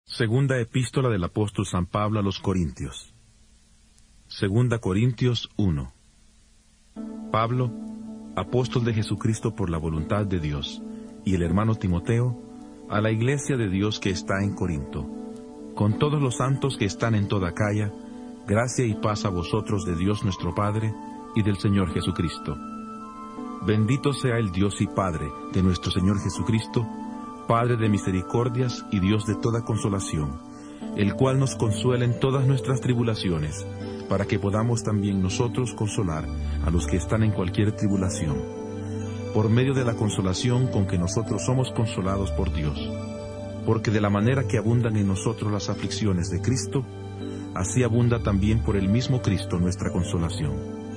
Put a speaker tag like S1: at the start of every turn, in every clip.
S1: Segunda epístola del apóstol San Pablo a los Corintios. Segunda Corintios 1. Pablo, apóstol de Jesucristo por la voluntad de Dios, y el hermano Timoteo, a la iglesia de Dios que está en Corinto, con todos los santos que están en toda Acaya, gracia y paz a vosotros de Dios nuestro Padre y del Señor Jesucristo. Bendito sea el Dios y Padre de nuestro Señor Jesucristo, Padre de misericordias y Dios de toda consolación, el cual nos consuela en todas nuestras tribulaciones, para que podamos también nosotros consolar a los que están en cualquier tribulación, por medio de la consolación con que nosotros somos consolados por Dios. Porque de la manera que abundan en nosotros las aflicciones de Cristo, así abunda también por el mismo Cristo nuestra consolación.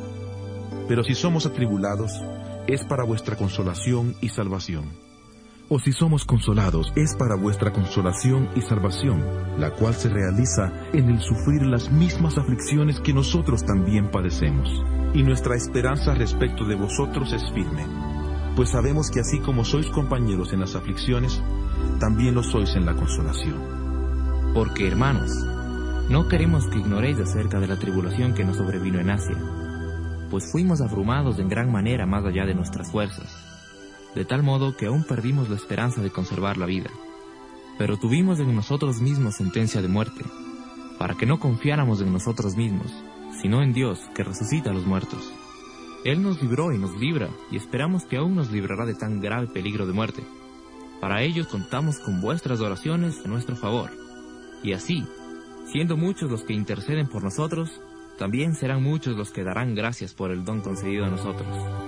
S1: Pero si somos atribulados, es para vuestra consolación y salvación. O si somos consolados, es para vuestra consolación y salvación, la cual se realiza en el sufrir las mismas aflicciones que nosotros también padecemos. Y nuestra esperanza respecto de vosotros es firme, pues sabemos que así como sois compañeros en las aflicciones, también lo sois en la consolación.
S2: Porque, hermanos, no queremos que ignoréis acerca de la tribulación que nos sobrevino en Asia, pues fuimos abrumados en gran manera más allá de nuestras fuerzas, de tal modo que aún perdimos la esperanza de conservar la vida. Pero tuvimos en nosotros mismos sentencia de muerte, para que no confiáramos en nosotros mismos, sino en Dios, que resucita a los muertos. Él nos libró y nos libra, y esperamos que aún nos librará de tan grave peligro de muerte. Para ello contamos con vuestras oraciones a nuestro favor, y así, siendo muchos los que interceden por nosotros, también serán muchos los que darán gracias por el don concedido a nosotros.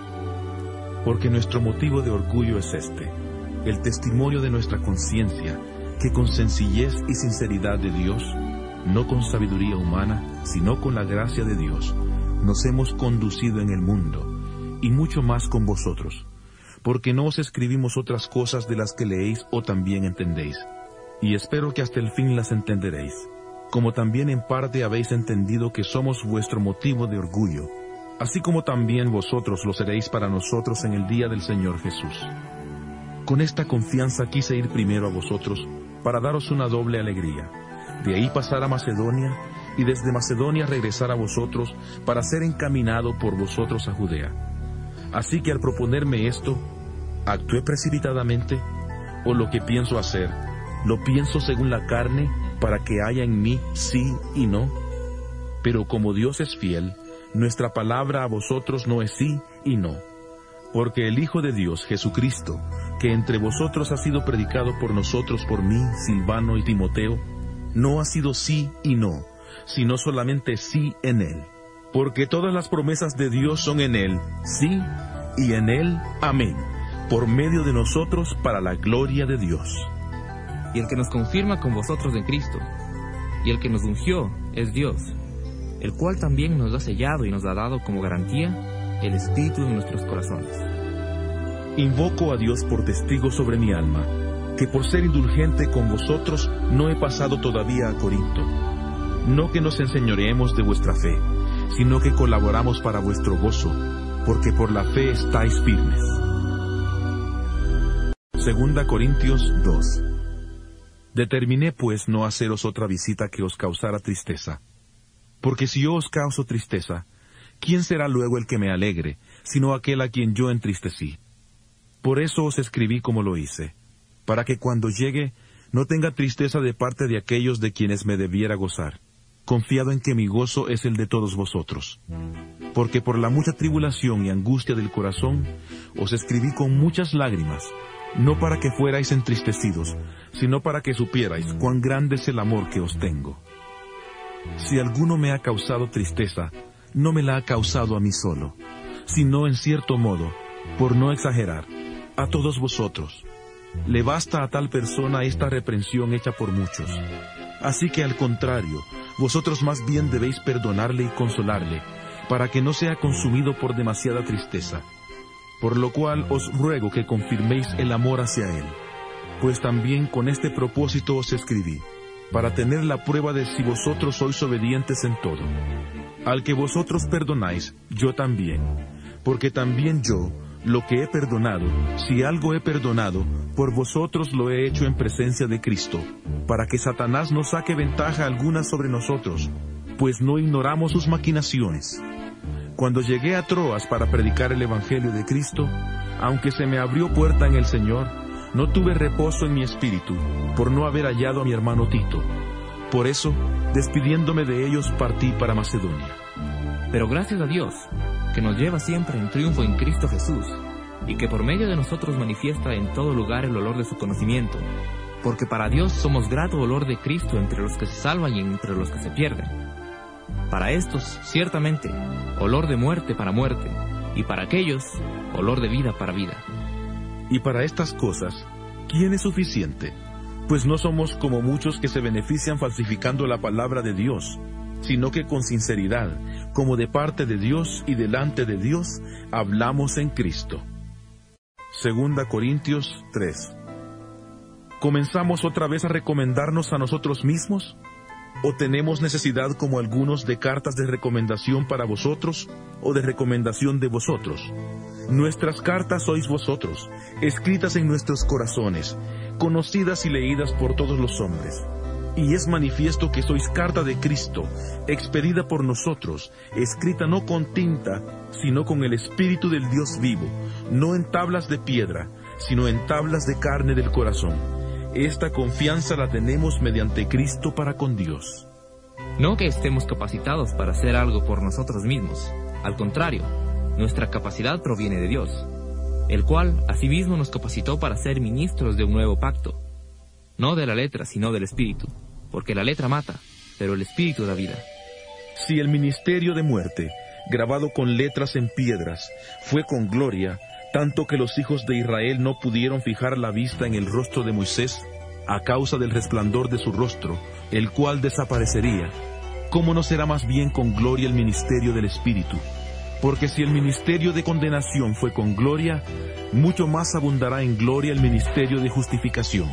S1: Porque nuestro motivo de orgullo es este, el testimonio de nuestra conciencia, que con sencillez y sinceridad de Dios, no con sabiduría humana, sino con la gracia de Dios, nos hemos conducido en el mundo, y mucho más con vosotros, porque no os escribimos otras cosas de las que leéis o también entendéis, y espero que hasta el fin las entenderéis, como también en parte habéis entendido que somos vuestro motivo de orgullo, así como también vosotros lo seréis para nosotros en el día del Señor Jesús. Con esta confianza quise ir primero a vosotros, para daros una doble alegría, de ahí pasar a Macedonia, y desde Macedonia regresar a vosotros, para ser encaminado por vosotros a Judea. Así que al proponerme esto, ¿actué precipitadamente? ¿O lo que pienso hacer, lo pienso según la carne, para que haya en mí sí y no? Pero como Dios es fiel, nuestra palabra a vosotros no es sí y no. Porque el Hijo de Dios, Jesucristo, que entre vosotros ha sido predicado por nosotros, por mí, Silvano y Timoteo, no ha sido sí y no, sino solamente sí en Él. Porque todas las promesas de Dios son en Él, sí, y en Él, amén, por medio de nosotros para la gloria de Dios.
S2: Y el que nos confirma con vosotros en Cristo, y el que nos ungió, es Dios, el cual también nos ha sellado y nos ha dado como garantía el Espíritu en nuestros corazones.
S1: Invoco a Dios por testigo sobre mi alma, que por ser indulgente con vosotros no he pasado todavía a Corinto. No que nos enseñoreemos de vuestra fe, sino que colaboramos para vuestro gozo, porque por la fe estáis firmes. Segunda Corintios 2. Determiné pues no haceros otra visita que os causara tristeza. Porque si yo os causo tristeza, ¿quién será luego el que me alegre, sino aquel a quien yo entristecí? Por eso os escribí como lo hice, para que cuando llegue no tenga tristeza de parte de aquellos de quienes me debiera gozar, confiado en que mi gozo es el de todos vosotros. Porque por la mucha tribulación y angustia del corazón, os escribí con muchas lágrimas, no para que fuerais entristecidos, sino para que supierais cuán grande es el amor que os tengo. Si alguno me ha causado tristeza, no me la ha causado a mí solo, sino en cierto modo, por no exagerar, a todos vosotros. Le basta a tal persona esta reprensión hecha por muchos. Así que al contrario, vosotros más bien debéis perdonarle y consolarle, para que no sea consumido por demasiada tristeza. Por lo cual os ruego que confirméis el amor hacia él, pues también con este propósito os escribí, para tener la prueba de si vosotros sois obedientes en todo. Al que vosotros perdonáis, yo también, porque también yo, lo que he perdonado, si algo he perdonado, por vosotros lo he hecho en presencia de Cristo, para que Satanás no saque ventaja alguna sobre nosotros, pues no ignoramos sus maquinaciones. Cuando llegué a Troas para predicar el Evangelio de Cristo, aunque se me abrió puerta en el Señor, no tuve reposo en mi espíritu, por no haber hallado a mi hermano Tito. Por eso, despidiéndome de ellos, partí para Macedonia.
S2: Pero gracias a Dios, que nos lleva siempre en triunfo en Cristo Jesús, y que por medio de nosotros manifiesta en todo lugar el olor de su conocimiento, porque para Dios somos grato olor de Cristo entre los que se salvan y entre los que se pierden. Para estos, ciertamente, olor de muerte para muerte, y para aquellos, olor de vida para vida.
S1: Y para estas cosas, ¿quién es suficiente? Pues no somos como muchos que se benefician falsificando la palabra de Dios, sino que con sinceridad, como de parte de Dios y delante de Dios, hablamos en Cristo. 2 Corintios 3. ¿Comenzamos otra vez a recomendarnos a nosotros mismos? ¿O tenemos necesidad como algunos de cartas de recomendación para vosotros, o de recomendación de vosotros? Nuestras cartas sois vosotros, escritas en nuestros corazones, conocidas y leídas por todos los hombres. Y es manifiesto que sois carta de Cristo, expedida por nosotros, escrita no con tinta, sino con el Espíritu del Dios vivo, no en tablas de piedra, sino en tablas de carne del corazón. Esta confianza la tenemos mediante Cristo para con Dios.
S2: No que estemos capacitados para hacer algo por nosotros mismos. Al contrario, nuestra capacidad proviene de Dios, el cual asimismo nos capacitó para ser ministros de un nuevo pacto. No de la letra, sino del Espíritu, porque la letra mata, pero el Espíritu da vida.
S1: Si el ministerio de muerte, grabado con letras en piedras, fue con gloria, tanto que los hijos de Israel no pudieron fijar la vista en el rostro de Moisés, a causa del resplandor de su rostro, el cual desaparecería, ¿cómo no será más bien con gloria el ministerio del Espíritu? Porque si el ministerio de condenación fue con gloria, mucho más abundará en gloria el ministerio de justificación.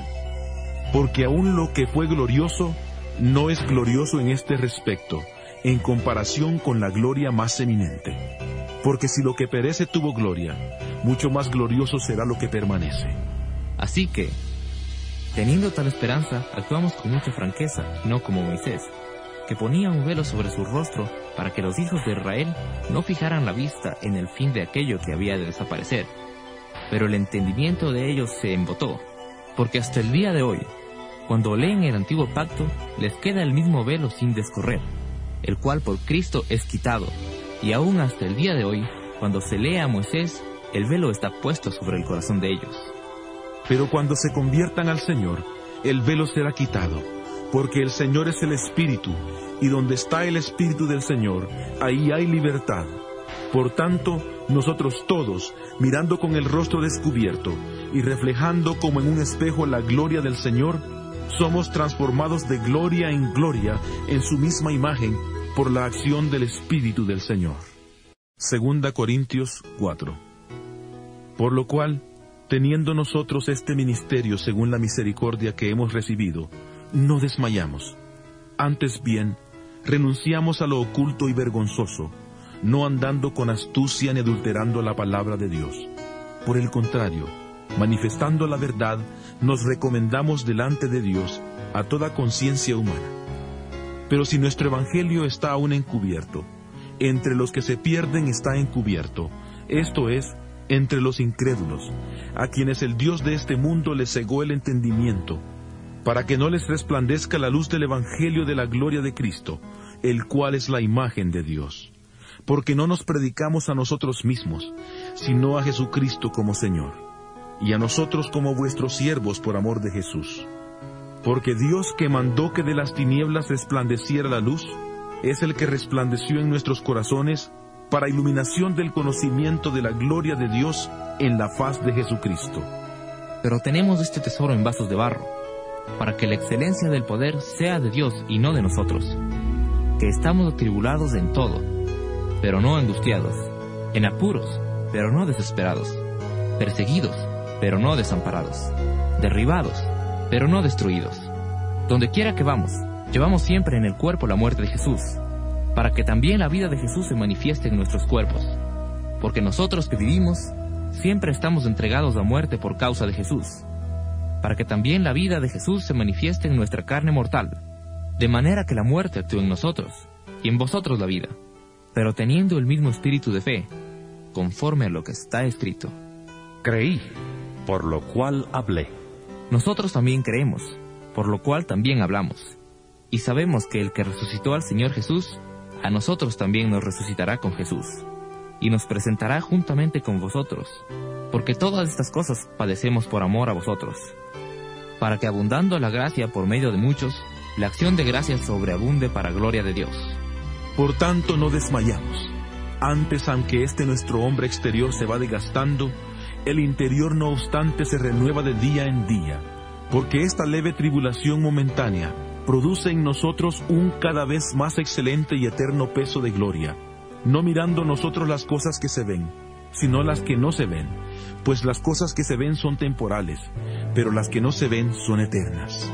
S1: Porque aún lo que fue glorioso, no es glorioso en este respecto, en comparación con la gloria más eminente. Porque si lo que perece tuvo gloria, mucho más glorioso será lo que permanece.
S2: Así que, teniendo tal esperanza, actuamos con mucha franqueza, no como Moisés, que ponía un velo sobre su rostro para que los hijos de Israel no fijaran la vista en el fin de aquello que había de desaparecer. Pero el entendimiento de ellos se embotó, porque hasta el día de hoy, cuando leen el antiguo pacto, les queda el mismo velo sin descorrer, el cual por Cristo es quitado, y aún hasta el día de hoy, cuando se lee a Moisés, el velo está puesto sobre el corazón de ellos.
S1: Pero cuando se conviertan al Señor, el velo será quitado, porque el Señor es el Espíritu, y donde está el Espíritu del Señor, ahí hay libertad. Por tanto, nosotros todos, mirando con el rostro descubierto, y reflejando como en un espejo la gloria del Señor, somos transformados de gloria en gloria en su misma imagen por la acción del Espíritu del Señor. 2 Corintios 4. Por lo cual, teniendo nosotros este ministerio según la misericordia que hemos recibido, no desmayamos. Antes bien, renunciamos a lo oculto y vergonzoso, no andando con astucia ni adulterando la palabra de Dios. Por el contrario, manifestando la verdad, nos recomendamos delante de Dios a toda conciencia humana. Pero si nuestro evangelio está aún encubierto, entre los que se pierden está encubierto, esto es, entre los incrédulos, a quienes el Dios de este mundo les cegó el entendimiento, para que no les resplandezca la luz del evangelio de la gloria de Cristo, el cual es la imagen de Dios. Porque no nos predicamos a nosotros mismos, sino a Jesucristo como Señor, y a nosotros como vuestros siervos por amor de Jesús. Porque Dios, que mandó que de las tinieblas resplandeciera la luz, es el que resplandeció en nuestros corazones para iluminación del conocimiento de la gloria de Dios en la faz de Jesucristo.
S2: Pero tenemos este tesoro en vasos de barro, para que la excelencia del poder sea de Dios y no de nosotros, que estamos atribulados en todo, pero no angustiados, en apuros, pero no desesperados, perseguidos, pero no desamparados, derribados, pero no destruidos. Donde quiera que vamos, llevamos siempre en el cuerpo la muerte de Jesús, para que también la vida de Jesús se manifieste en nuestros cuerpos. Porque nosotros que vivimos, siempre estamos entregados a muerte por causa de Jesús, para que también la vida de Jesús se manifieste en nuestra carne mortal, de manera que la muerte actúe en nosotros, y en vosotros la vida, pero teniendo el mismo espíritu de fe, conforme a lo que está escrito.
S3: Creí, por lo cual hablé.
S2: Nosotros también creemos, por lo cual también hablamos, y sabemos que el que resucitó al Señor Jesús, a nosotros también nos resucitará con Jesús, y nos presentará juntamente con vosotros, porque todas estas cosas padecemos por amor a vosotros, para que abundando la gracia por medio de muchos, la acción de gracias sobreabunde para gloria de Dios.
S1: Por tanto, no desmayamos. Antes, aunque nuestro hombre exterior se va desgastando, el interior no obstante se renueva de día en día, porque esta leve tribulación momentánea produce en nosotros un cada vez más excelente y eterno peso de gloria, no mirando nosotros las cosas que se ven, sino las que no se ven, pues las cosas que se ven son temporales, pero las que no se ven son eternas.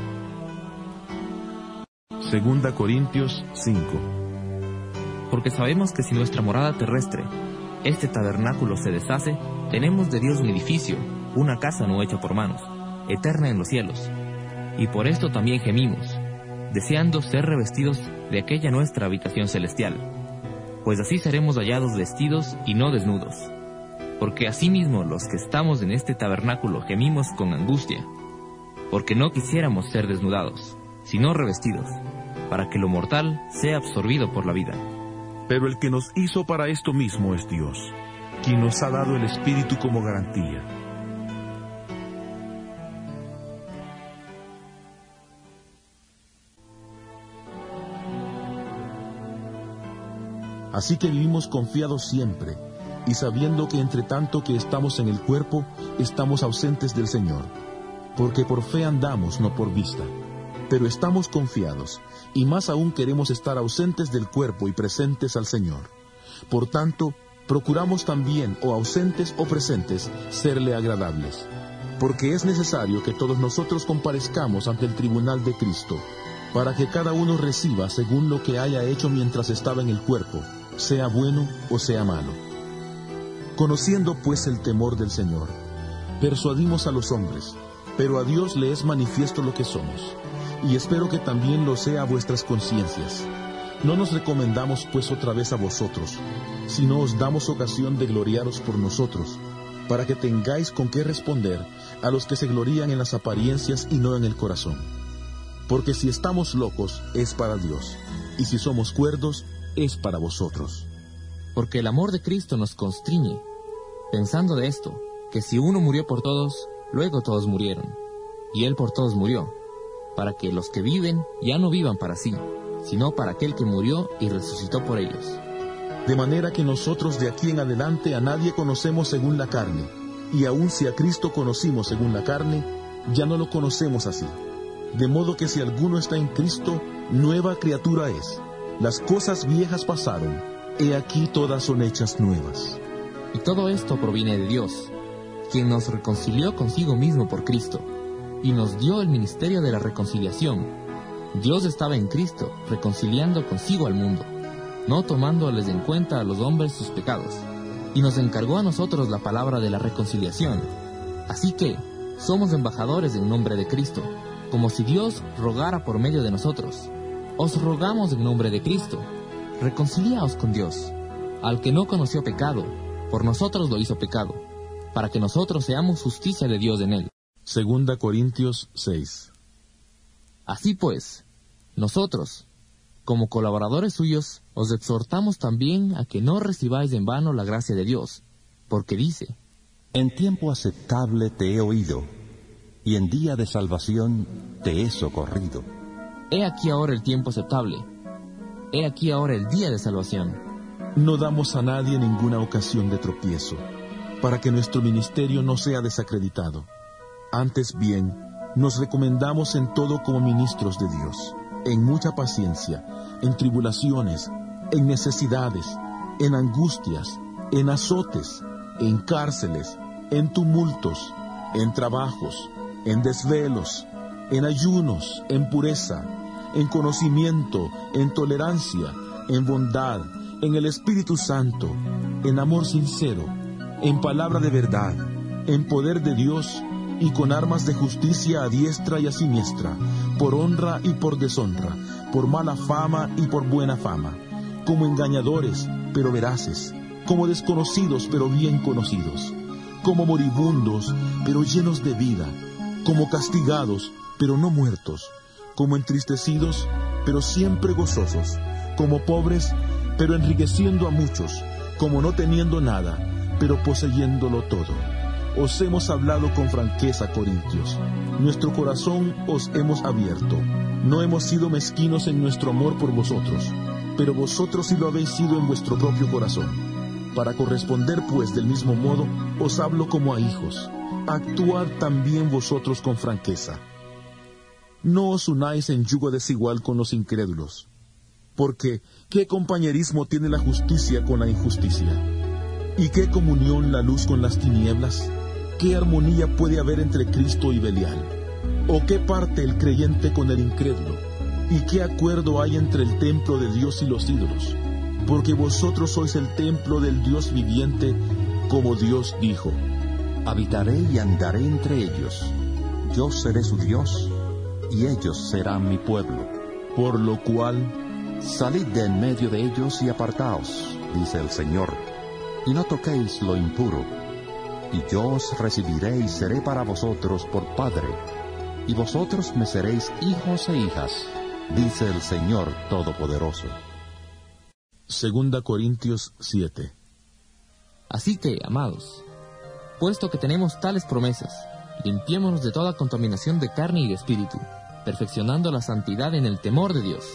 S1: 2 Corintios 5.
S2: Porque sabemos que si nuestra morada terrestre, este tabernáculo, se deshace, tenemos de Dios un edificio, una casa no hecha por manos, eterna en los cielos. Y por esto también gemimos, deseando ser revestidos de aquella nuestra habitación celestial, pues así seremos hallados vestidos y no desnudos. Porque asimismo los que estamos en este tabernáculo gemimos con angustia, porque no quisiéramos ser desnudados, sino revestidos, para que lo mortal sea absorbido por la vida.
S1: Pero el que nos hizo para esto mismo es Dios, quien nos ha dado el Espíritu como garantía. Así que vivimos confiados siempre, y sabiendo que entre tanto que estamos en el cuerpo, estamos ausentes del Señor, porque por fe andamos, no por vista. Pero estamos confiados, y más aún queremos estar ausentes del cuerpo y presentes al Señor. Por tanto, procuramos también, o ausentes o presentes, serle agradables. Porque es necesario que todos nosotros comparezcamos ante el tribunal de Cristo, para que cada uno reciba según lo que haya hecho mientras estaba en el cuerpo, sea bueno o sea malo. Conociendo pues el temor del Señor, persuadimos a los hombres, pero a Dios le es manifiesto lo que somos, y espero que también lo sea a vuestras conciencias. No nos recomendamos pues otra vez a vosotros, sino os damos ocasión de gloriaros por nosotros, para que tengáis con qué responder a los que se glorían en las apariencias y no en el corazón. Porque si estamos locos, es para Dios, y si somos cuerdos, es para vosotros.
S2: Porque el amor de Cristo nos constriñe, pensando de esto, que si uno murió por todos, luego todos murieron, y Él por todos murió, para que los que viven ya no vivan para sí, sino para aquel que murió y resucitó por ellos.
S1: De manera que nosotros de aquí en adelante a nadie conocemos según la carne, y aun si a Cristo conocimos según la carne, ya no lo conocemos así. De modo que si alguno está en Cristo, nueva criatura es. Las cosas viejas pasaron, he aquí todas son hechas nuevas.
S2: Y todo esto proviene de Dios, quien nos reconcilió consigo mismo por Cristo, y nos dio el ministerio de la reconciliación. Dios estaba en Cristo, reconciliando consigo al mundo, no tomándoles en cuenta a los hombres sus pecados, y nos encargó a nosotros la palabra de la reconciliación. Así que somos embajadores en nombre de Cristo, como si Dios rogara por medio de nosotros. Os rogamos en nombre de Cristo, reconciliaos con Dios. Al que no conoció pecado, por nosotros lo hizo pecado, para que nosotros seamos justicia de Dios en él.
S1: 2 Corintios 6.
S2: Así pues, nosotros, como colaboradores suyos, os exhortamos también a que no recibáis en vano la gracia de Dios, porque dice:
S3: En tiempo aceptable te he oído, y en día de salvación te he socorrido.
S2: He aquí ahora el tiempo aceptable, he aquí ahora el día de salvación.
S1: No damos a nadie ninguna ocasión de tropiezo, para que nuestro ministerio no sea desacreditado. Antes bien, nos recomendamos en todo como ministros de Dios, en mucha paciencia, en tribulaciones, en necesidades, en angustias, en azotes, en cárceles, en tumultos, en trabajos, en desvelos, en ayunos, en pureza, en conocimiento, en tolerancia, en bondad, en el Espíritu Santo, en amor sincero, en palabra de verdad, en poder de Dios y con armas de justicia a diestra y a siniestra, por honra y por deshonra, por mala fama y por buena fama, como engañadores, pero veraces, como desconocidos, pero bien conocidos, como moribundos, pero llenos de vida, como castigados, pero no muertos, como entristecidos, pero siempre gozosos, como pobres, pero enriqueciendo a muchos, como no teniendo nada, pero poseyéndolo todo. Os hemos hablado con franqueza, Corintios. Nuestro corazón os hemos abierto. No hemos sido mezquinos en nuestro amor por vosotros, pero vosotros sí lo habéis sido en vuestro propio corazón. Para corresponder, pues, del mismo modo, os hablo como a hijos. Actuad también vosotros con franqueza. No os unáis en yugo desigual con los incrédulos, porque ¿qué compañerismo tiene la justicia con la injusticia? ¿Y qué comunión la luz con las tinieblas? ¿Qué armonía puede haber entre Cristo y Belial? ¿O qué parte el creyente con el incrédulo? ¿Y qué acuerdo hay entre el templo de Dios y los ídolos? Porque vosotros sois el templo del Dios viviente, como Dios dijo:
S3: Habitaré y andaré entre ellos. Yo seré su Dios, y ellos serán mi pueblo.
S1: Por lo cual,
S3: salid de en medio de ellos y apartaos, dice el Señor, y no toquéis lo impuro. Y yo os recibiré y seré para vosotros por Padre, y vosotros me seréis hijos e hijas, dice el Señor Todopoderoso.
S1: 2 Corintios 7.
S2: Así que, amados, puesto que tenemos tales promesas, limpiémonos de toda contaminación de carne y de espíritu, perfeccionando la santidad en el temor de Dios.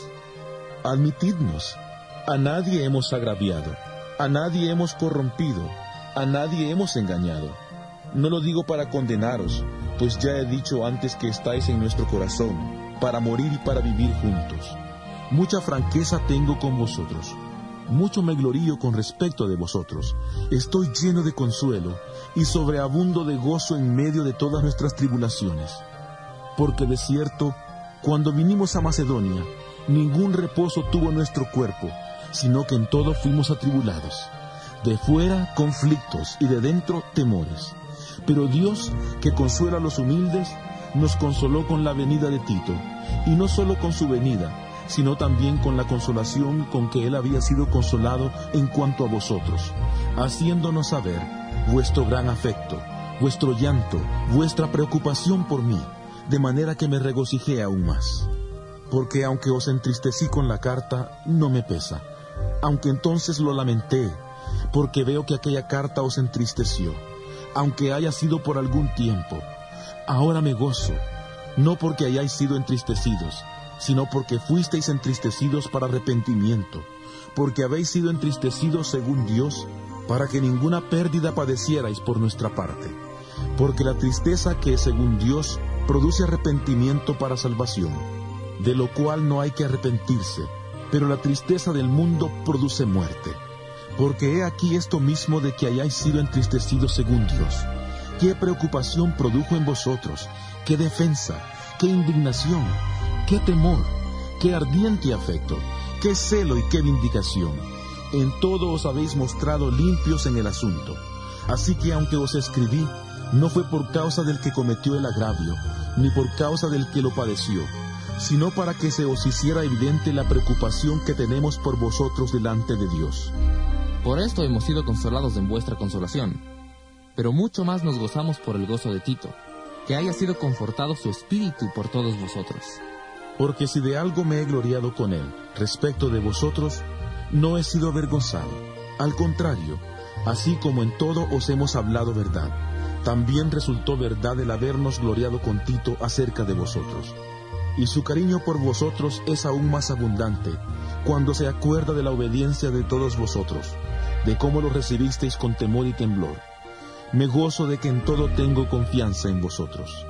S1: Admitidnos, a nadie hemos agraviado, a nadie hemos corrompido, a nadie hemos engañado. No lo digo para condenaros, pues ya he dicho antes que estáis en nuestro corazón, para morir y para vivir juntos. Mucha franqueza tengo con vosotros, mucho me glorío con respecto de vosotros. Estoy lleno de consuelo y sobreabundo de gozo en medio de todas nuestras tribulaciones. Porque de cierto, cuando vinimos a Macedonia, ningún reposo tuvo nuestro cuerpo, sino que en todo fuimos atribulados. De fuera, conflictos, y de dentro, temores. Pero Dios, que consuela a los humildes, nos consoló con la venida de Tito, y no solo con su venida, sino también con la consolación con que él había sido consolado en cuanto a vosotros, haciéndonos saber vuestro gran afecto, vuestro llanto, vuestra preocupación por mí, de manera que me regocijé aún más. Porque aunque os entristecí con la carta, no me pesa, aunque entonces lo lamenté, porque veo que aquella carta os entristeció, aunque haya sido por algún tiempo. Ahora me gozo, no porque hayáis sido entristecidos, sino porque fuisteis entristecidos para arrepentimiento, porque habéis sido entristecidos según Dios, para que ninguna pérdida padecierais por nuestra parte. Porque la tristeza que según Dios produce arrepentimiento para salvación, de lo cual no hay que arrepentirse, pero la tristeza del mundo produce muerte. Porque he aquí esto mismo de que hayáis sido entristecidos según Dios. ¿Qué preocupación produjo en vosotros? ¿Qué defensa? ¿Qué indignación? ¿Qué temor? ¿Qué ardiente afecto? ¿Qué celo y qué vindicación? En todo os habéis mostrado limpios en el asunto. Así que aunque os escribí, no fue por causa del que cometió el agravio, ni por causa del que lo padeció, sino para que se os hiciera evidente la preocupación que tenemos por vosotros delante de Dios.
S2: Por esto hemos sido consolados en vuestra consolación, pero mucho más nos gozamos por el gozo de Tito, que haya sido confortado su espíritu por todos vosotros.
S1: Porque si de algo me he gloriado con él, respecto de vosotros, no he sido avergonzado. Al contrario, así como en todo os hemos hablado verdad, también resultó verdad el habernos gloriado con Tito acerca de vosotros. Y su cariño por vosotros es aún más abundante, cuando se acuerda de la obediencia de todos vosotros, de cómo lo recibisteis con temor y temblor. Me gozo de que en todo tengo confianza en vosotros.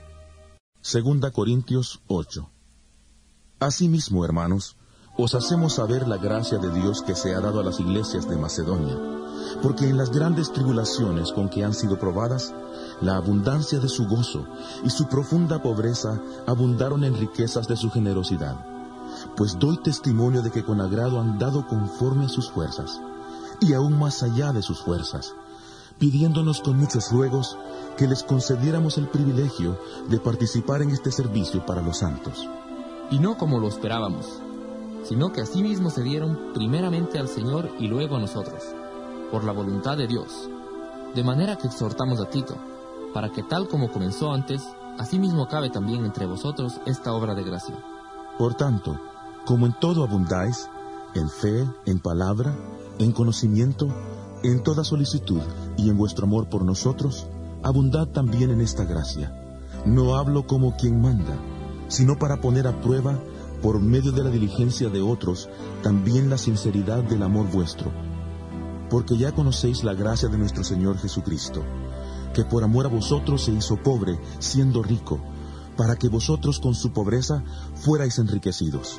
S1: 2 Corintios 8. Asimismo, hermanos, os hacemos saber la gracia de Dios que se ha dado a las iglesias de Macedonia, porque en las grandes tribulaciones con que han sido probadas, la abundancia de su gozo y su profunda pobreza abundaron en riquezas de su generosidad. Pues doy testimonio de que con agrado han dado conforme a sus fuerzas, y aún más allá de sus fuerzas, pidiéndonos con muchos ruegos que les concediéramos el privilegio de participar en este servicio para los santos.
S2: Y no como lo esperábamos, sino que asimismo se dieron primeramente al Señor y luego a nosotros, por la voluntad de Dios. De manera que exhortamos a Tito, para que tal como comenzó antes, asimismo acabe también entre vosotros esta obra de gracia.
S1: Por tanto, como en todo abundáis, en fe, en palabra, en conocimiento, en toda solicitud y en vuestro amor por nosotros, abundad también en esta gracia. No hablo como quien manda, sino para poner a prueba, por medio de la diligencia de otros, también la sinceridad del amor vuestro. Porque ya conocéis la gracia de nuestro Señor Jesucristo, que por amor a vosotros se hizo pobre, siendo rico, para que vosotros con su pobreza fuerais enriquecidos.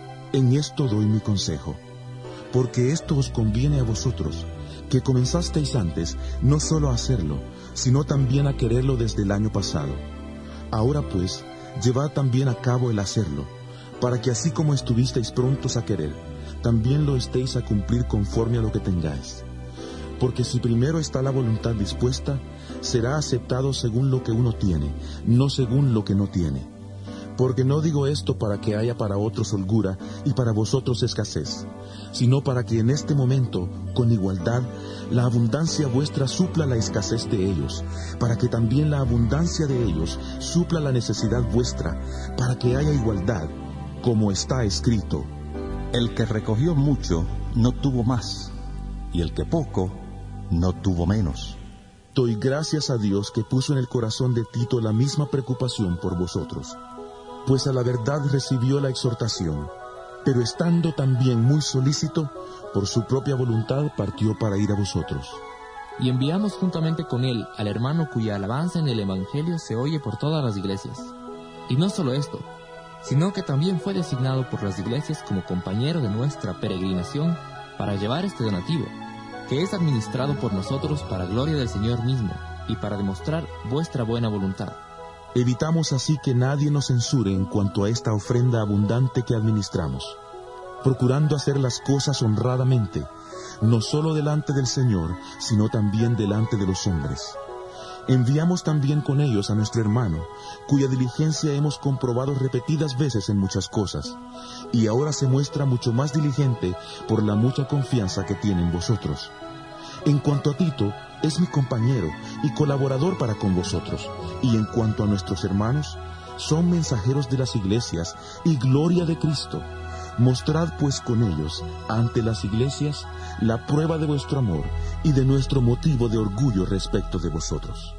S1: En esto doy mi consejo, porque esto os conviene a vosotros, que comenzasteis antes no solo a hacerlo, sino también a quererlo desde el año pasado. Ahora pues, llevad también a cabo el hacerlo, para que así como estuvisteis prontos a querer, también lo estéis a cumplir conforme a lo que tengáis. Porque si primero está la voluntad dispuesta, será aceptado según lo que uno tiene, no según lo que no tiene. Porque no digo esto para que haya para otros holgura y para vosotros escasez, sino para que en este momento, con igualdad, la abundancia vuestra supla la escasez de ellos, para que también la abundancia de ellos supla la necesidad vuestra, para que haya igualdad, como está escrito:
S3: El que recogió mucho no tuvo más, y el que poco no tuvo menos.
S1: Doy gracias a Dios que puso en el corazón de Tito la misma preocupación por vosotros, pues a la verdad recibió la exhortación, pero estando también muy solícito, por su propia voluntad partió para ir a vosotros.
S2: Y enviamos juntamente con él al hermano cuya alabanza en el Evangelio se oye por todas las iglesias. Y no solo esto, sino que también fue designado por las iglesias como compañero de nuestra peregrinación para llevar este donativo, que es administrado por nosotros para gloria del Señor mismo y para demostrar vuestra buena voluntad.
S1: Evitamos así que nadie nos censure en cuanto a esta ofrenda abundante que administramos, procurando hacer las cosas honradamente, no solo delante del Señor, sino también delante de los hombres. Enviamos también con ellos a nuestro hermano, cuya diligencia hemos comprobado repetidas veces en muchas cosas, y ahora se muestra mucho más diligente por la mucha confianza que tiene en vosotros. En cuanto a Tito, es mi compañero y colaborador para con vosotros, y en cuanto a nuestros hermanos, son mensajeros de las iglesias y gloria de Cristo. Mostrad pues con ellos, ante las iglesias, la prueba de vuestro amor y de nuestro motivo de orgullo respecto de vosotros.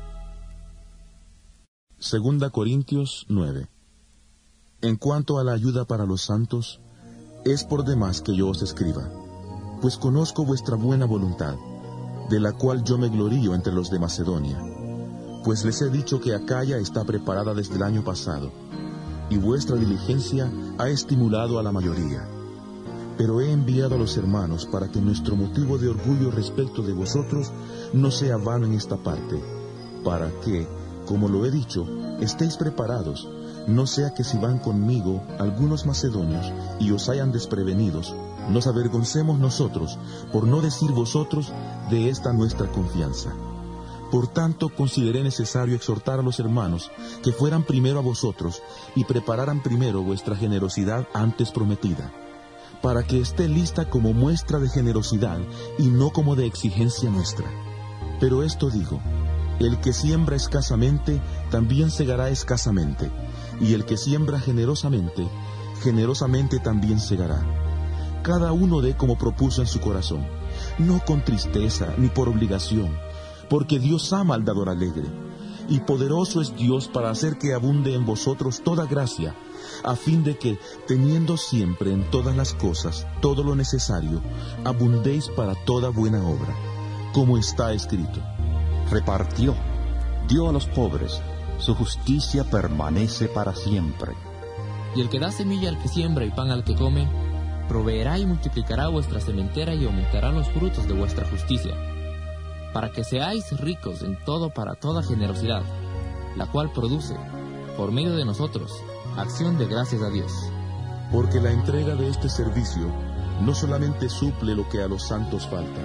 S1: 2 Corintios 9. En cuanto a la ayuda para los santos, es por demás que yo os escriba, pues conozco vuestra buena voluntad, de la cual yo me glorío entre los de Macedonia, pues les he dicho que Acaya está preparada desde el año pasado, y vuestra diligencia ha estimulado a la mayoría. Pero he enviado a los hermanos para que nuestro motivo de orgullo respecto de vosotros no sea vano en esta parte, para que, como lo he dicho, estéis preparados, no sea que si van conmigo algunos macedonios y os hayan desprevenidos, nos avergoncemos nosotros, por no decir vosotros, de esta nuestra confianza. Por tanto, consideré necesario exhortar a los hermanos que fueran primero a vosotros y prepararan primero vuestra generosidad antes prometida, para que esté lista como muestra de generosidad y no como de exigencia nuestra. Pero esto digo: el que siembra escasamente, también segará escasamente, y el que siembra generosamente, generosamente también segará. Cada uno dé como propuso en su corazón, no con tristeza ni por obligación, porque Dios ama al dador alegre, y poderoso es Dios para hacer que abunde en vosotros toda gracia, a fin de que, teniendo siempre en todas las cosas todo lo necesario, abundéis para toda buena obra, como está escrito:
S3: Repartió, dio a los pobres, su justicia permanece para siempre.
S2: Y el que da semilla al que siembra y pan al que come, proveerá y multiplicará vuestra sementera y aumentará los frutos de vuestra justicia, para que seáis ricos en todo para toda generosidad, la cual produce, por medio de nosotros, acción de gracias a Dios.
S1: Porque la entrega de este servicio no solamente suple lo que a los santos falta,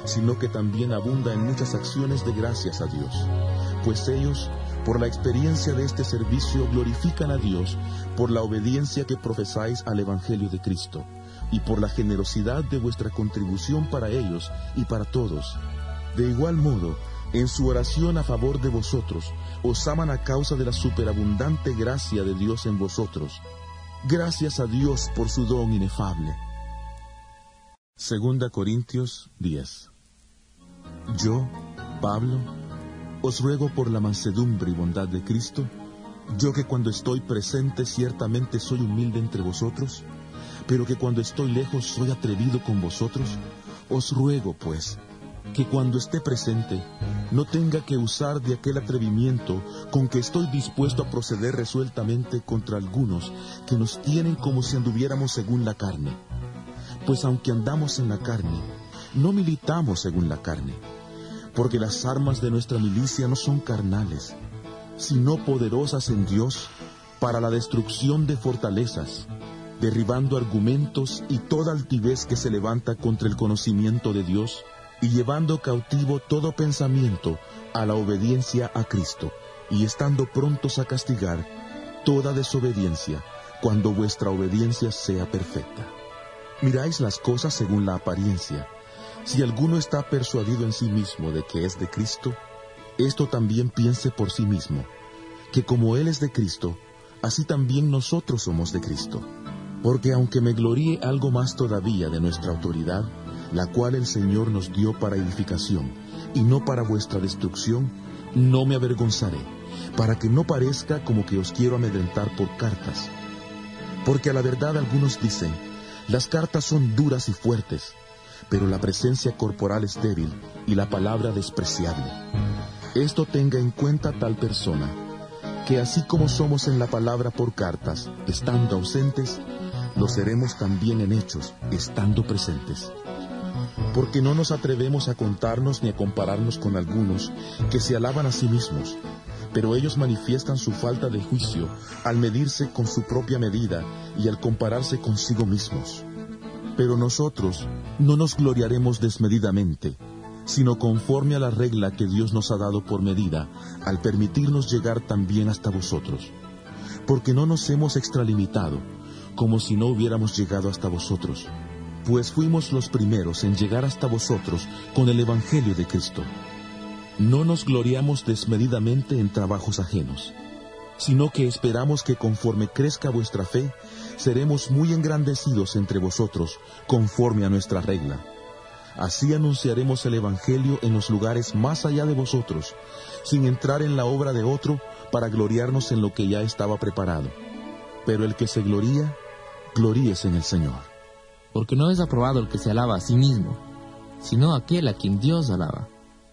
S1: sino que también abunda en muchas acciones de gracias a Dios, pues ellos, por la experiencia de este servicio, glorifican a Dios por la obediencia que profesáis al Evangelio de Cristo, y por la generosidad de vuestra contribución para ellos y para todos. De igual modo, en su oración a favor de vosotros, os aman a causa de la superabundante gracia de Dios en vosotros. Gracias a Dios por su don inefable. 2 Corintios 10. Yo, Pablo, os ruego por la mansedumbre y bondad de Cristo, yo que cuando estoy presente ciertamente soy humilde entre vosotros, pero que cuando estoy lejos soy atrevido con vosotros, os ruego, pues, que cuando esté presente no tenga que usar de aquel atrevimiento con que estoy dispuesto a proceder resueltamente contra algunos que nos tienen como si anduviéramos según la carne. Pues aunque andamos en la carne, no militamos según la carne, porque las armas de nuestra milicia no son carnales, sino poderosas en Dios para la destrucción de fortalezas, derribando argumentos y toda altivez que se levanta contra el conocimiento de Dios, y llevando cautivo todo pensamiento a la obediencia a Cristo, y estando prontos a castigar toda desobediencia, cuando vuestra obediencia sea perfecta. Miráis las cosas según la apariencia. Si alguno está persuadido en sí mismo de que es de Cristo, esto también piense por sí mismo, que como Él es de Cristo, así también nosotros somos de Cristo. Porque aunque me gloríe algo más todavía de nuestra autoridad, la cual el Señor nos dio para edificación, y no para vuestra destrucción, no me avergonzaré, para que no parezca como que os quiero amedrentar por cartas. Porque a la verdad algunos dicen, las cartas son duras y fuertes, pero la presencia corporal es débil, y la palabra despreciable. Esto tenga en cuenta tal persona, que así como somos en la palabra por cartas, estando ausentes, lo seremos también en hechos, estando presentes. Porque no nos atrevemos a contarnos ni a compararnos con algunos que se alaban a sí mismos, pero ellos manifiestan su falta de juicio al medirse con su propia medida y al compararse consigo mismos. Pero nosotros no nos gloriaremos desmedidamente, sino conforme a la regla que Dios nos ha dado por medida, al permitirnos llegar también hasta vosotros. Porque no nos hemos extralimitado, como si no hubiéramos llegado hasta vosotros, pues fuimos los primeros en llegar hasta vosotros con el Evangelio de Cristo. No nos gloriamos desmedidamente en trabajos ajenos, sino que esperamos que conforme crezca vuestra fe, seremos muy engrandecidos entre vosotros, conforme a nuestra regla. Así anunciaremos el Evangelio en los lugares más allá de vosotros, sin entrar en la obra de otro, para gloriarnos en lo que ya estaba preparado. Pero el que se gloría, gloríese en el Señor.
S2: Porque no es aprobado el que se alaba a sí mismo, sino aquel a quien Dios alaba.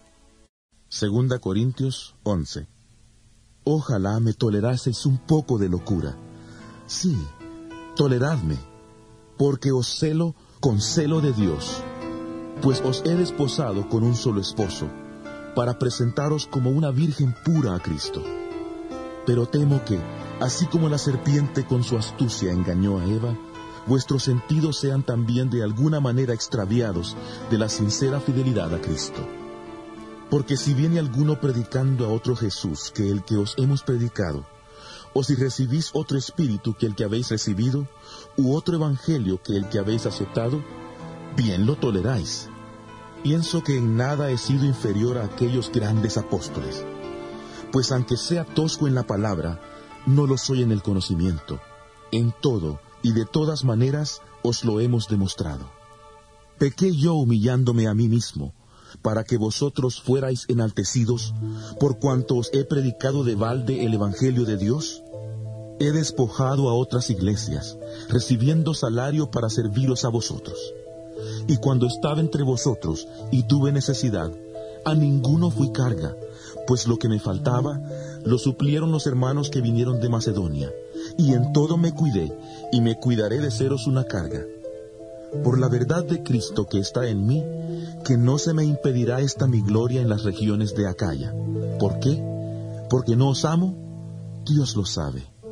S1: 2 Corintios 11. Ojalá me toleraseis un poco de locura. Sí, toleradme, porque os celo con celo de Dios, pues os he desposado con un solo esposo, para presentaros como una virgen pura a Cristo. Pero temo que, así como la serpiente con su astucia engañó a Eva, vuestros sentidos sean también de alguna manera extraviados de la sincera fidelidad a Cristo. Porque si viene alguno predicando a otro Jesús que el que os hemos predicado, o si recibís otro espíritu que el que habéis recibido, u otro evangelio que el que habéis aceptado, bien lo toleráis. Pienso que en nada he sido inferior a aquellos grandes apóstoles, pues aunque sea tosco en la palabra, no lo soy en el conocimiento. En todo y de todas maneras os lo hemos demostrado. ¿Pequé yo humillándome a mí mismo, para que vosotros fuerais enaltecidos, por cuanto os he predicado de balde el Evangelio de Dios? He despojado a otras iglesias, recibiendo salario para serviros a vosotros. Y cuando estaba entre vosotros y tuve necesidad, a ninguno fui carga, pues lo que me faltaba, lo suplieron los hermanos que vinieron de Macedonia, y en todo me cuidé, y me cuidaré de seros una carga. Por la verdad de Cristo que está en mí, que no se me impedirá esta mi gloria en las regiones de Acaya. ¿Por qué? ¿Porque no os amo? Dios lo sabe.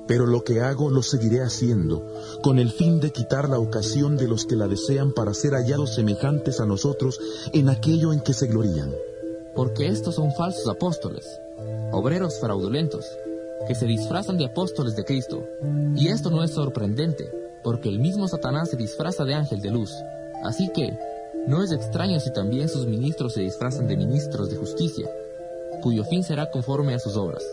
S1: Pero lo que hago lo seguiré haciendo, con el fin de quitar la ocasión de los que la desean para ser hallados semejantes a nosotros en aquello en que se glorían.
S2: Porque estos son falsos apóstoles, obreros fraudulentos, que se disfrazan de apóstoles de Cristo. Y esto no es sorprendente, porque el mismo Satanás se disfraza de ángel de luz. Así que no es extraño si también sus ministros se disfrazan de ministros de justicia, cuyo fin será conforme a sus obras.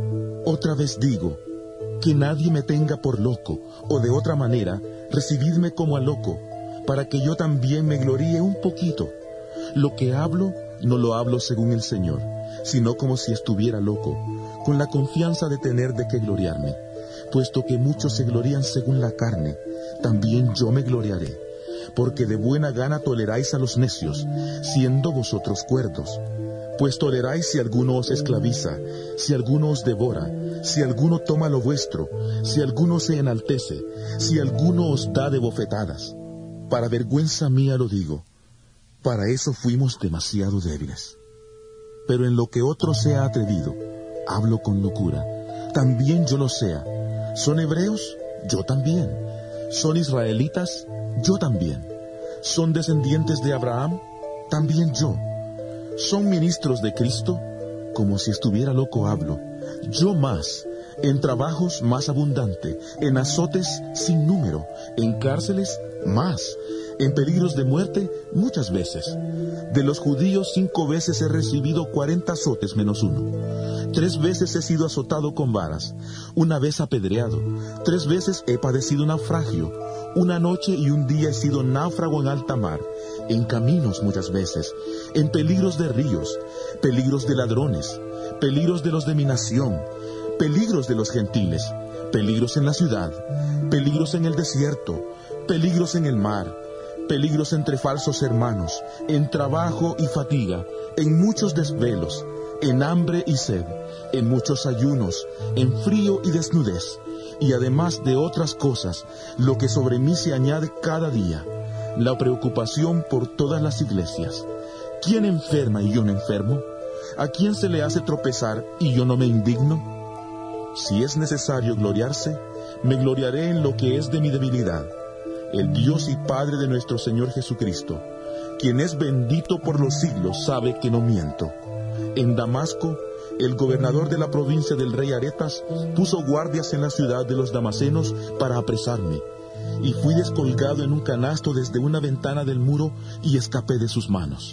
S1: Otra vez digo, que nadie me tenga por loco, o de otra manera, recibidme como a loco, para que yo también me gloríe un poquito. Lo que hablo, no lo hablo según el Señor, sino como si estuviera loco, con la confianza de tener de qué gloriarme. Puesto que muchos se glorían según la carne, también yo me gloriaré, porque de buena gana toleráis a los necios, siendo vosotros cuerdos. Pues toleráis si alguno os esclaviza, si alguno os devora, si alguno toma lo vuestro, si alguno se enaltece, si alguno os da de bofetadas. Para vergüenza mía lo digo, para eso fuimos demasiado débiles. Pero en lo que otro sea atrevido, hablo con locura, también yo lo sea. ¿Son hebreos? Yo también. ¿Son israelitas? Yo también. ¿Son descendientes de Abraham? También yo. ¿Son ministros de Cristo? Como si estuviera loco hablo. Yo más, en trabajos más abundante, en azotes sin número, en cárceles más, en peligros de muerte muchas veces. De los judíos 5 veces he recibido 40 azotes menos 1. 3 veces he sido azotado con varas, 1 vez apedreado, 3 veces he padecido naufragio, 1 noche y 1 día he sido náufrago en alta mar, en caminos muchas veces, en peligros de ríos, peligros de ladrones, peligros de los de mi nación, peligros de los gentiles, peligros en la ciudad, peligros en el desierto, peligros en el mar, peligros entre falsos hermanos, en trabajo y fatiga, en muchos desvelos, en hambre y sed, en muchos ayunos, en frío y desnudez, y además de otras cosas, lo que sobre mí se añade cada día, la preocupación por todas las iglesias. ¿Quién enferma y yo no enfermo? ¿A quién se le hace tropezar y yo no me indigno? Si es necesario gloriarse, me gloriaré en lo que es de mi debilidad. El Dios y Padre de nuestro Señor Jesucristo, quien es bendito por los siglos, sabe que no miento. En Damasco, el gobernador de la provincia del rey Aretas puso guardias en la ciudad de los damasenos para apresarme, y fui descolgado en un canasto desde una ventana del muro y escapé de sus manos.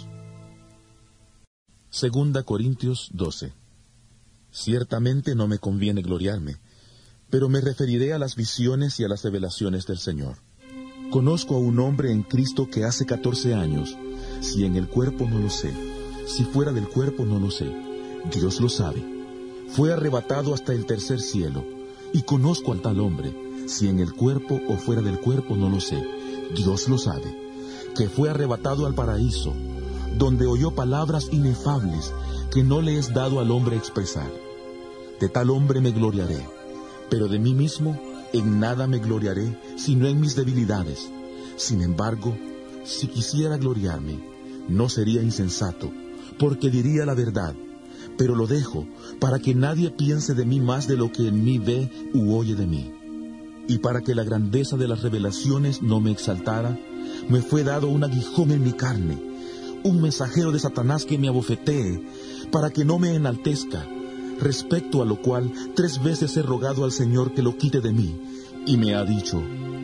S1: 2 Corintios 12. Ciertamente no me conviene gloriarme, pero me referiré a las visiones y a las revelaciones del Señor. Conozco a un hombre en Cristo que hace 14 años, si en el cuerpo no lo sé, si fuera del cuerpo no lo sé, Dios lo sabe. Fue arrebatado hasta el tercer cielo, y conozco al tal hombre, si en el cuerpo o fuera del cuerpo no lo sé, Dios lo sabe, que fue arrebatado al paraíso, donde oyó palabras inefables que no le es dado al hombre expresar. De tal hombre me gloriaré, pero de mí mismo en nada me gloriaré, sino en mis debilidades. Sin embargo, si quisiera gloriarme, no sería insensato, porque diría la verdad, pero lo dejo para que nadie piense de mí más de lo que en mí ve u oye de mí. Y para que la grandeza de las revelaciones no me exaltara, me fue dado un aguijón en mi carne, un mensajero de Satanás que me abofetee, para que no me enaltezca, respecto a lo cual 3 veces he rogado al Señor que lo quite de mí, y me ha dicho: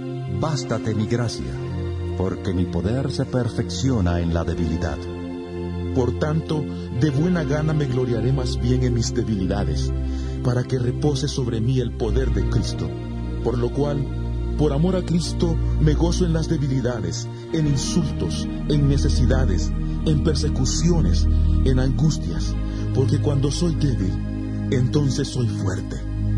S3: Bástate mi gracia, porque mi poder se perfecciona en la debilidad.
S1: Por tanto, de buena gana me gloriaré más bien en mis debilidades, para que repose sobre mí el poder de Cristo. Por lo cual, por amor a Cristo, me gozo en las debilidades, en insultos, en necesidades, en persecuciones, en angustias, porque cuando soy débil, entonces soy fuerte.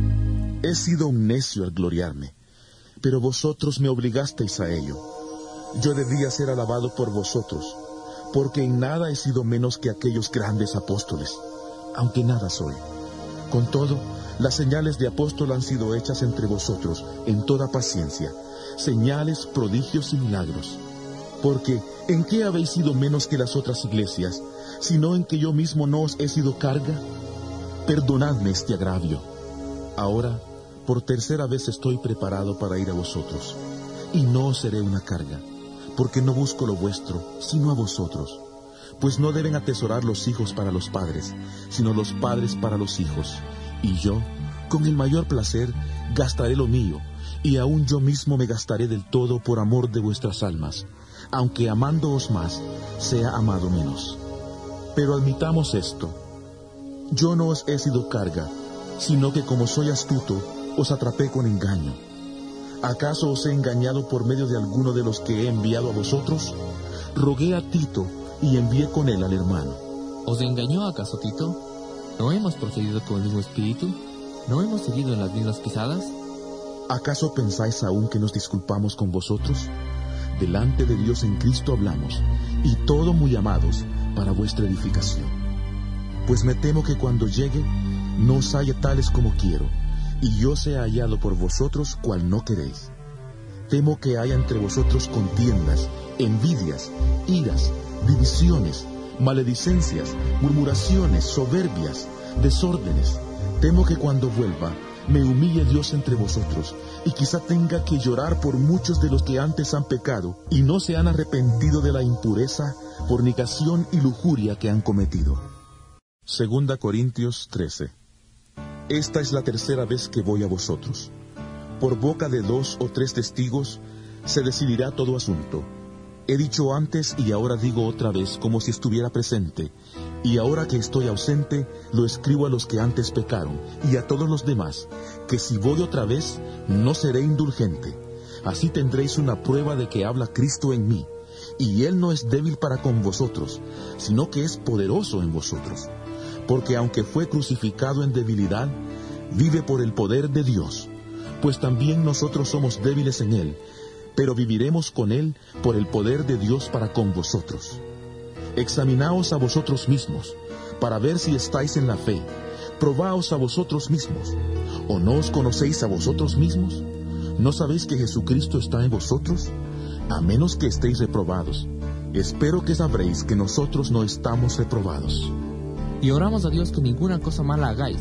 S1: He sido un necio al gloriarme, pero vosotros me obligasteis a ello. Yo debía ser alabado por vosotros, porque en nada he sido menos que aquellos grandes apóstoles, aunque nada soy. Con todo, las señales de apóstol han sido hechas entre vosotros en toda paciencia, señales, prodigios y milagros. Porque, ¿en qué habéis sido menos que las otras iglesias, sino en que yo mismo no os he sido carga? Perdonadme este agravio. Ahora, por tercera vez estoy preparado para ir a vosotros, y no os seré una carga, porque no busco lo vuestro, sino a vosotros. Pues no deben atesorar los hijos para los padres, sino los padres para los hijos. Y yo, con el mayor placer, gastaré lo mío, y aún yo mismo me gastaré del todo por amor de vuestras almas, aunque amándoos más, sea amado menos. Pero admitamos esto: yo no os he sido carga, sino que como soy astuto, os atrapé con engaño. ¿Acaso os he engañado por medio de alguno de los que he enviado a vosotros? Rogué a Tito y envié con él al hermano.
S2: ¿Os engañó acaso Tito? ¿No hemos procedido con el mismo espíritu? ¿No hemos seguido en las mismas pisadas?
S1: ¿Acaso pensáis aún que nos disculpamos con vosotros? Delante de Dios en Cristo hablamos, y todo muy amados para vuestra edificación. Pues me temo que cuando llegue, no os haya tales como quiero, y yo sea hallado por vosotros cual no queréis. Temo que haya entre vosotros contiendas, envidias, iras, divisiones, maledicencias, murmuraciones, soberbias, desórdenes. Temo que cuando vuelva, me humille Dios entre vosotros, y quizá tenga que llorar por muchos de los que antes han pecado, y no se han arrepentido de la impureza, fornicación y lujuria que han cometido. 2 Corintios 13. Esta es la tercera vez que voy a vosotros. Por boca de 2 o 3 testigos se decidirá todo asunto. He dicho antes y ahora digo otra vez como si estuviera presente, y ahora que estoy ausente, lo escribo a los que antes pecaron, y a todos los demás, que si voy otra vez, no seré indulgente. Así tendréis una prueba de que habla Cristo en mí, y Él no es débil para con vosotros, sino que es poderoso en vosotros. Porque aunque fue crucificado en debilidad, vive por el poder de Dios. Pues también nosotros somos débiles en Él, pero viviremos con Él por el poder de Dios para con vosotros. Examinaos a vosotros mismos, para ver si estáis en la fe. Probaos a vosotros mismos. ¿O no os conocéis a vosotros mismos? ¿No sabéis que Jesucristo está en vosotros? A menos que estéis reprobados. Espero que sabréis que nosotros no estamos reprobados.
S2: Y oramos a Dios que ninguna cosa mala hagáis,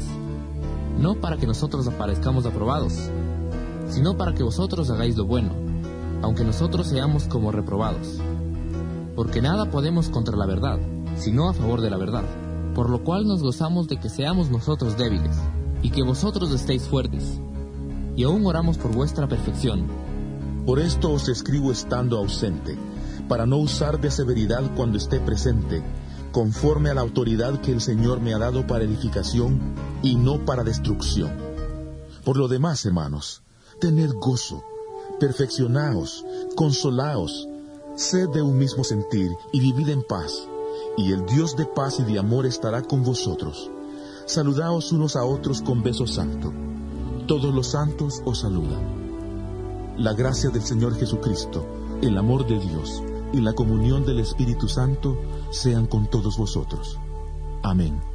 S2: no para que nosotros aparezcamos aprobados, sino para que vosotros hagáis lo bueno, aunque nosotros seamos como reprobados. Porque nada podemos contra la verdad, sino a favor de la verdad, por lo cual nos gozamos de que seamos nosotros débiles, y que vosotros estéis fuertes, y aún oramos por vuestra perfección.
S1: Por esto os escribo estando ausente, para no usar de severidad cuando esté presente, conforme a la autoridad que el Señor me ha dado para edificación y no para destrucción. Por lo demás, hermanos, tened gozo, perfeccionaos, consolaos, sed de un mismo sentir y vivid en paz, y el Dios de paz y de amor estará con vosotros. Saludaos unos a otros con beso santo. Todos los santos os saludan. La gracia del Señor Jesucristo, el amor de Dios y la comunión del Espíritu Santo sean con todos vosotros. Amén.